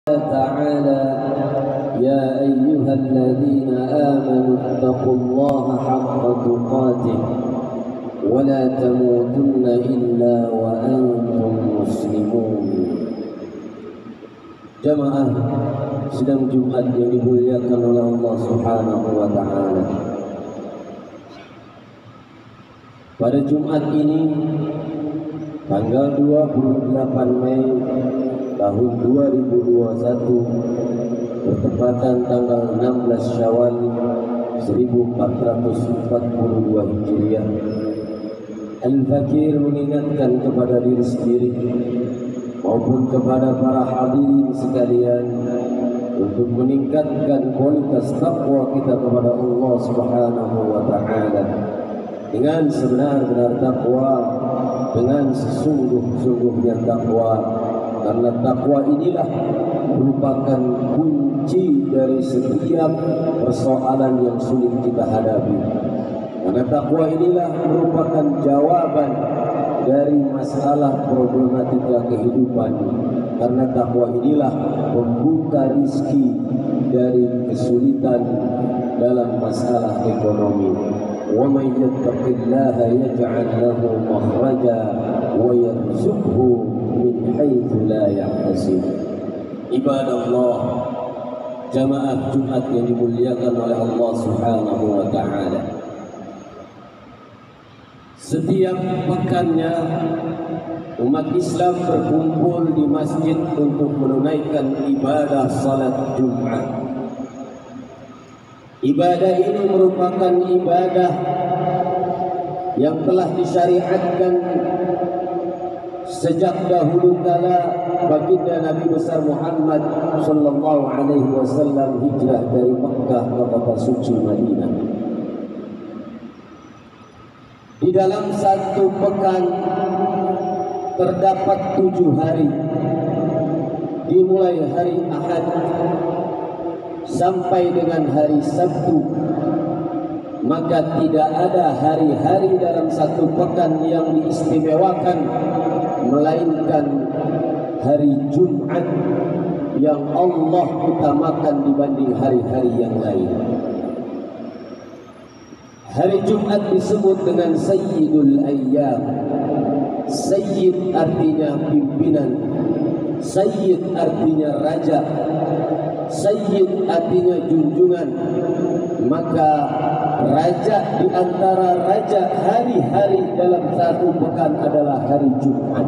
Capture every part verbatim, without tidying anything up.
تعالى يا أيها الذين آمنوا اتقوا الله حق تقاته ولا تموتن إلا وأنتم مسلمون. Jamaah sidang Jumat yang dimuliakan oleh Allah Subhanahu wa taala. Pada Jumat ini tanggal dua puluh delapan Mei tahun dua ribu dua puluh satu bertepatan tanggal enam belas Syawal seribu empat ratus empat puluh dua Hijriah. Al-Fakir mengingatkan kepada diri sendiri maupun kepada para hadirin sekalian untuk meningkatkan kualitas takwa kita kepada Allah Subhanahu wa taala dengan sebenar-benar takwa, dengan sesungguh-sungguhnya takwa, karena takwa inilah merupakan kunci dari setiap persoalan yang sulit kita hadapi. Karena takwa inilah merupakan jawaban dari masalah problematika kehidupan. Karena takwa inilah membuka rizki dari kesulitan dalam masalah ekonomi. Wa may yattaqillaha yaj'al lahu makhraja wa yarzuqhu min haitsu la yahtasib. Ibadallah, jamaah Jumat yang dimuliakan oleh Allah Subhanahu wa taala. Setiap pekannya umat Islam berkumpul di masjid untuk menunaikan ibadah salat Jumat. Ibadah ini merupakan ibadah yang telah disyariatkan sejak dahulu kala baginda Nabi besar Muhammad sallallahu alaihi wasallam hijrah dari Makkah ke kota suci Madinah. Di dalam satu pekan terdapat tujuh hari, dimulai hari Ahad sampai dengan hari Sabtu. Maka tidak ada hari-hari dalam satu pekan yang diistimewakan melainkan hari Jumat yang Allah utamakan dibanding hari-hari yang lain. Hari Jumat disebut dengan Sayyidul Ayyam. Sayyid artinya pimpinan, Sayyid artinya raja, Sayyid artinya junjungan. Maka raja di antara raja hari-hari dalam satu pekan adalah hari Jumat.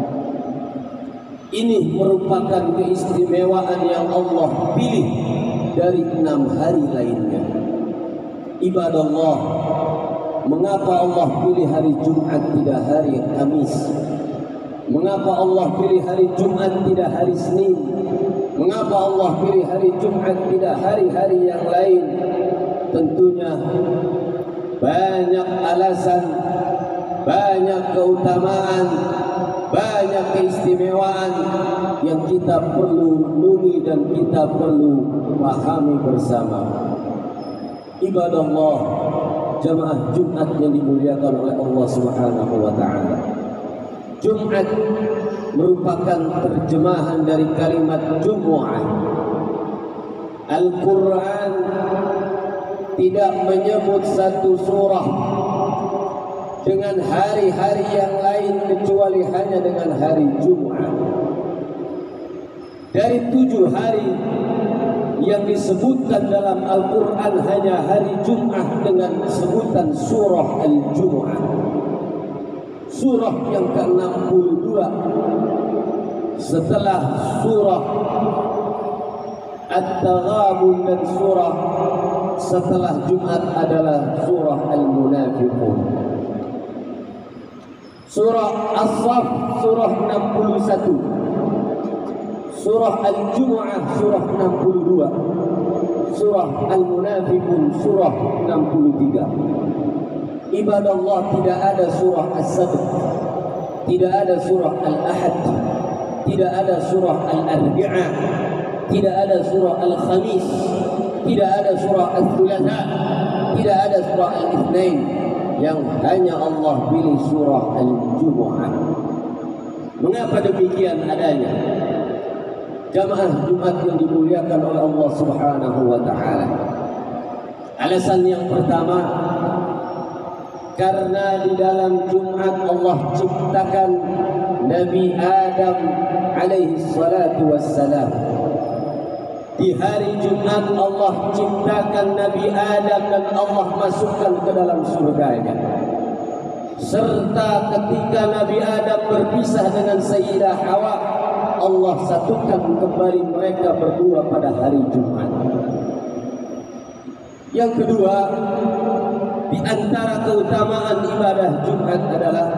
Ini merupakan keistimewaan yang Allah pilih dari enam hari lainnya. Ibadallah, mengapa Allah pilih hari Jumat tidak hari Kamis? Mengapa Allah pilih hari Jumat tidak hari Senin? Mengapa Allah pilih hari Jumat tidak hari-hari yang lain? Tentunya banyak alasan, banyak keutamaan, banyak keistimewaan yang kita perlu renungi dan kita perlu pahami bersama. Ibadallah, jamaah Jumat yang dimuliakan oleh Allah Subhanahu wa taala. Jumat merupakan terjemahan dari kalimat Jumu'ah. Al-Quran tidak menyebut satu surah dengan hari-hari yang lain kecuali hanya dengan hari Jumat. Dari tujuh hari yang disebutkan dalam Al-Quran hanya hari Jumat dengan sebutan surah Al-Jumu'ah. Surah yang ke enam puluh dua setelah surah At-Taghabun dan surah setelah Jumat adalah surah Al-Munafiqun. Surah As-Saff surah enam puluh satu, surah Al-Jumu'ah surah enam puluh dua, surah Al-Munafiqun surah enam puluh tiga. Ibadallah, tidak ada surah As-Sabt, tidak ada surah Al-Ahad, tidak ada surah Al-Arbi'ah, tidak ada surah Al-Khamis, tidak ada surah Al-Thulatha, tidak ada surah Al-Ithnain. Yang hanya Allah pilih surah Al-Jumu'ah. Mengapa demikian adanya? Jamaah Jumat yang dimuliakan oleh Allah Subhanahu wa taala. Alasan yang pertama, karena di dalam Jumat Allah ciptakan Nabi Adam alaihi salatu wassalam. Di hari Jumat Allah ciptakan Nabi Adam dan Allah masukkan ke dalam surganya. Serta ketika Nabi Adam berpisah dengan Sayyidah Hawa, Allah satukan kembali mereka berdua pada hari Jumat. Yang kedua, di antara keutamaan ibadah Jumat adalah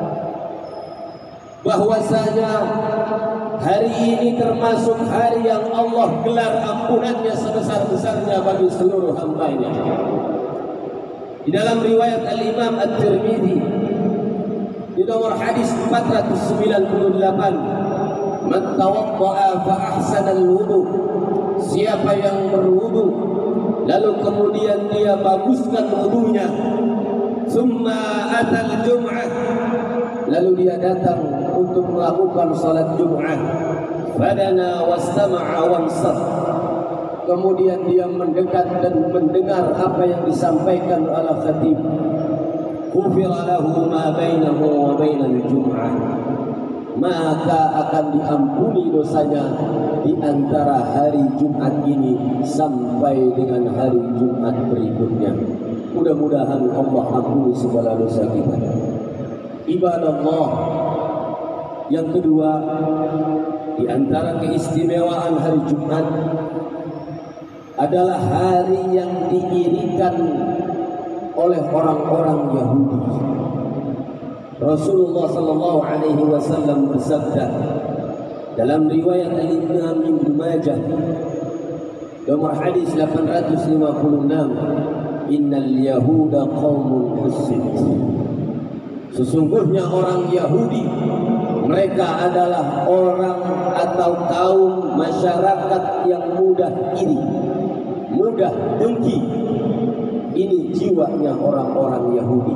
bahwasanya hari ini termasuk hari yang Allah gelar ampunannya sebesar-besarnya bagi seluruh hamba-Nya. Di dalam riwayat Al-Imam At-Tirmidzi di nomor hadis empat ratus sembilan puluh delapan, man tawadda'a fa ahsana al-wudu, siapa yang berwudu lalu kemudian dia baguskan wudunya, summa atal jum'ah, lalu dia datang untuk melakukan salat Jum'ah, fadana wastama'a wansat, kemudian dia mendekat dan mendengar apa yang disampaikan oleh khatib, ghufira lahu ma bainahu wa bainal jum'ah, maka akan diampuni dosanya di antara hari Jumat ini sampai dengan hari Jumat berikutnya. Mudah-mudahan Allah ampuni segala dosa kita. Ibadah Allah. Yang kedua, di antara keistimewaan hari Jumat adalah hari yang diirikan oleh orang-orang Yahudi. Rasulullah sallallahu alaihi wasallam bersabda dalam riwayat Al-Imam Ibnu Majah nomor hadis delapan ratus lima puluh enam, innal yahuda qaumun husid, sesungguhnya orang Yahudi mereka adalah orang atau kaum masyarakat yang mudah iri, mudah dengki. Ini jiwanya orang-orang Yahudi.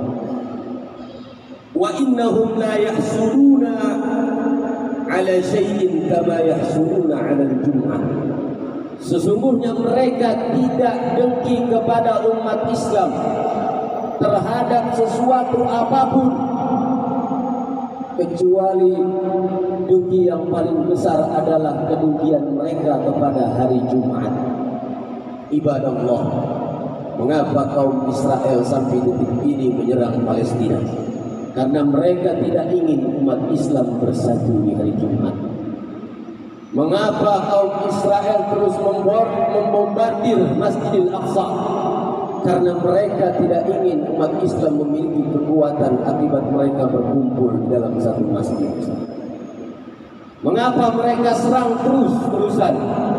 Wa innahum la yahsuduna ala syai'in kama yahsuduna ala al-jum'ah. Sesungguhnya mereka tidak dengki kepada umat Islam terhadap sesuatu apapun, kecuali dengki yang paling besar adalah kedengkian mereka kepada hari Jumat. Ibadah Allah, mengapa kaum Israel sampai detik ini menyerang Palestina? Karena mereka tidak ingin umat Islam bersatu di hari Jumat. Mengapa kaum Israel terus membombardir Masjidil Aqsa? Karena mereka tidak ingin umat Islam memiliki kekuatan akibat mereka berkumpul dalam satu masjid. Mengapa mereka serang terus-terusan?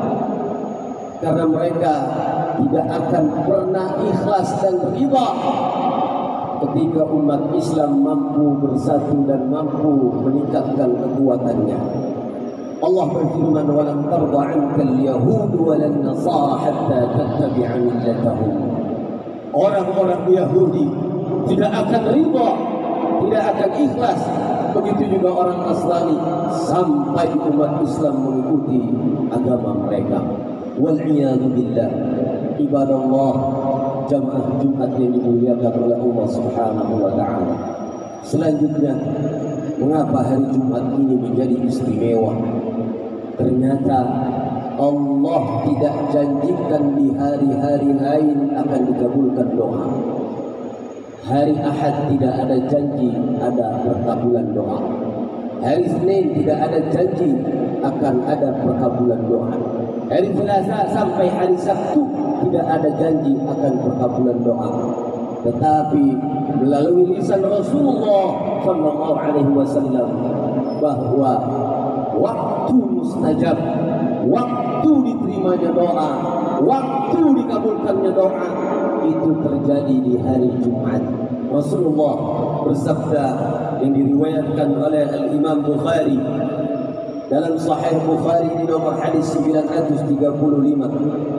Karena mereka tidak akan pernah ikhlas dan ridha ketika umat Islam mampu bersatu dan mampu meningkatkan kekuatannya. Allah berfirman, "Walan tarda 'anka al-yahud walan nasara hatta tattabi'a millatahum." Orang-orang Yahudi tidak akan ridha, tidak akan ikhlas, begitu juga orang Nasrani, sampai umat Islam mengikuti agama mereka. Wal-'iyadu billah. Ibadah Allah, jamaah Jumat yang dimuliakan oleh Allah Subhanahu wa taala. Selanjutnya, mengapa hari Jumat ini menjadi istimewa? Ternyata Allah tidak janjikan di hari-hari lain akan dikabulkan doa. Hari Ahad tidak ada janji ada perkabulan doa. Hari Senin tidak ada janji akan ada perkabulan doa. Hari Selasa sampai hari Sabtu tidak ada janji akan perkabulan doa. Tetapi melalui lisan Rasulullah sallallahu alaihi wasallam bahwa waktu mustajab, waktu diterimanya doa, waktu dikabulkannya doa itu terjadi di hari Jumat. Rasulullah bersabda yang diriwayatkan oleh Al-Imam Bukhari dalam Sahih Bukhari di nomor hadis sembilan ratus tiga puluh lima,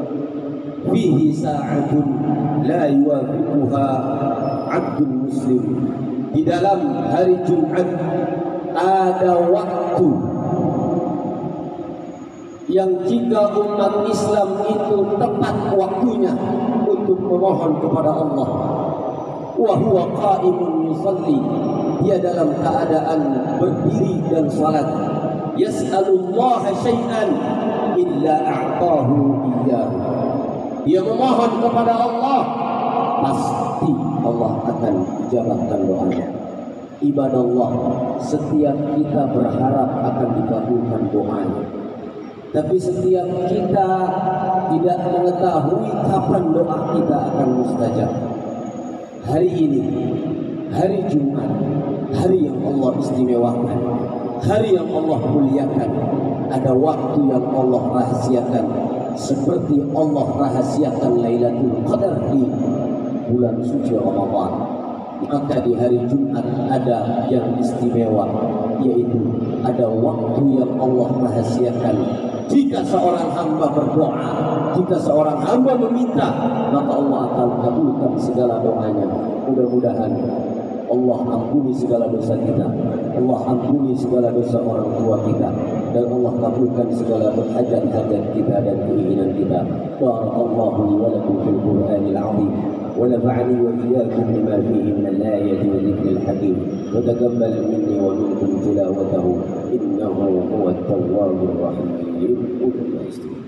fihi sa'atun la yuwafiquha 'abdun muslim. Di dalam hari Jumat ada waktu yang jika umat Islam itu tepat waktunya untuk memohon kepada Allah, wa huwa qa'imun yusalli, dia dalam keadaan berdiri dan salat, yas'alullaha syai'an illa a'tahu iyyahu, dia memohon kepada Allah, pasti Allah akan ijabahkan doanya. Ibadallah, setiap kita berharap akan dikabulkan doanya, tapi setiap kita tidak mengetahui kapan doa kita akan mustajab. Hari ini, hari Jumat, hari yang Allah istimewakan, hari yang Allah muliakan, ada waktu yang Allah rahasiakan, seperti Allah rahasiakan Lailatul Qadar di bulan suci Ramadan. Maka di hari Jumat ada yang istimewa, yaitu ada waktu yang Allah rahasiakan. Jika seorang hamba berdoa, jika seorang hamba meminta, maka Allah akan kabulkan segala doanya. Mudah-mudahan Allah ampuni segala dosa kita, Allah ampuni segala dosa orang tua kita, dan Allah kabulkan segala hajat-hajat kita dan keinginan kita. Barakallahu li wa lakum fil Qur'anil 'azim, wa nafa'ani wa iyyakum bima fihi min al-ayati wa dhikril hakim, wa taqabbal minni wa minkum tilawatahu innahu huwat tawwabur rahim.